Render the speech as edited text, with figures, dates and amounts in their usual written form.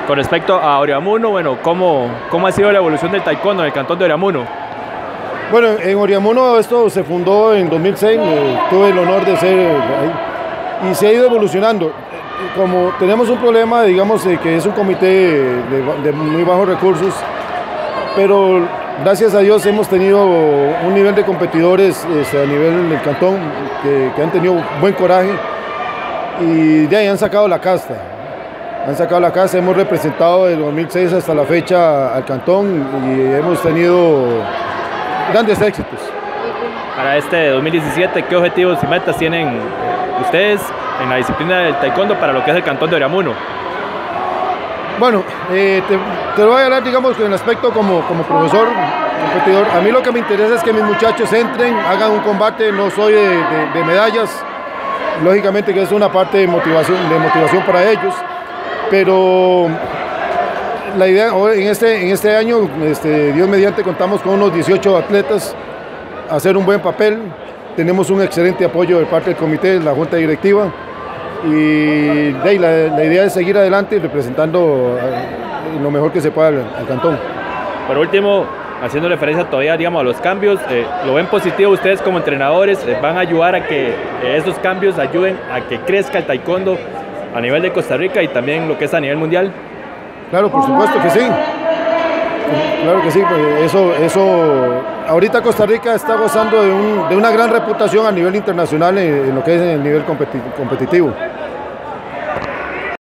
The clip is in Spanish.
Con respecto a Oriamuno, bueno, ¿cómo ha sido la evolución del taekwondo en el cantón de Oriamuno? Bueno, en Oriamuno esto se fundó en 2006, tuve el honor de ser ahí y se ha ido evolucionando. Como tenemos un problema, digamos, que es un comité de muy bajos recursos, pero gracias a Dios hemos tenido un nivel de competidores a nivel del cantón que han tenido buen coraje y de ahí han sacado la casta. Hemos representado desde 2006 hasta la fecha al cantón y hemos tenido grandes éxitos. Para este 2017, ¿qué objetivos y metas tienen ustedes en la disciplina del taekwondo para lo que es el cantón de Oriamuno? Bueno, te lo voy a hablar, digamos, en el aspecto como profesor, competidor. A mí lo que me interesa es que mis muchachos entren, hagan un combate. No soy de medallas, lógicamente que es una parte de motivación para ellos, pero la idea en este año, Dios mediante, contamos con unos 18 atletas, hacer un buen papel. Tenemos un excelente apoyo de parte del comité, de la junta directiva, y la idea es seguir adelante representando lo mejor que se pueda al cantón. Por último, haciendo referencia todavía, digamos, a los cambios, ¿lo ven positivo ustedes como entrenadores? ¿Van a ayudar a que esos cambios ayuden a que crezca el taekwondo a nivel de Costa Rica y también lo que es a nivel mundial? Claro, por supuesto que sí. Claro que sí, pues eso ahorita Costa Rica está gozando de una gran reputación a nivel internacional en lo que es el nivel competitivo.